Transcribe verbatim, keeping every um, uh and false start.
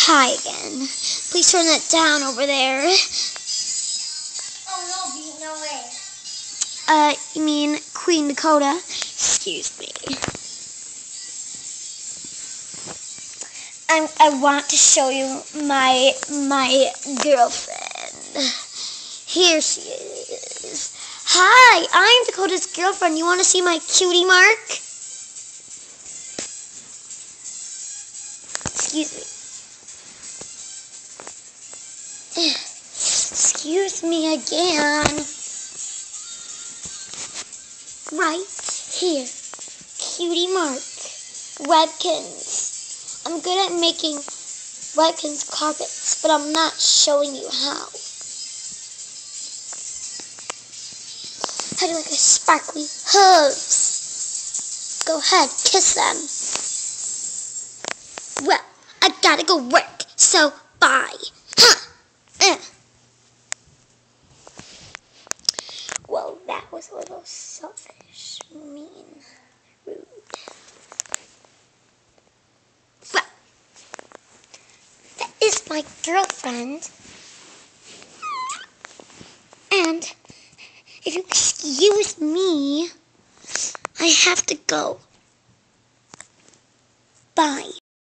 Hi again. Please turn that down over there. Oh no, B, no way. Uh, you mean Queen Dakota? Excuse me. I'm, I want to show you my my girlfriend. Here she is. Hi, I'm Dakota's girlfriend. You want to see my cutie mark? Excuse me. Excuse me again. Right here. Cutie mark. Webkins. I'm good at making Webkins carpets, but I'm not showing you how. How do you like a sparkly hooves? Go ahead, kiss them. Well, I gotta go work, so bye. Huh. Eh. Well, that was a little selfish, mean, rude. Well, that is my girlfriend. And if you excuse me, I have to go. Bye.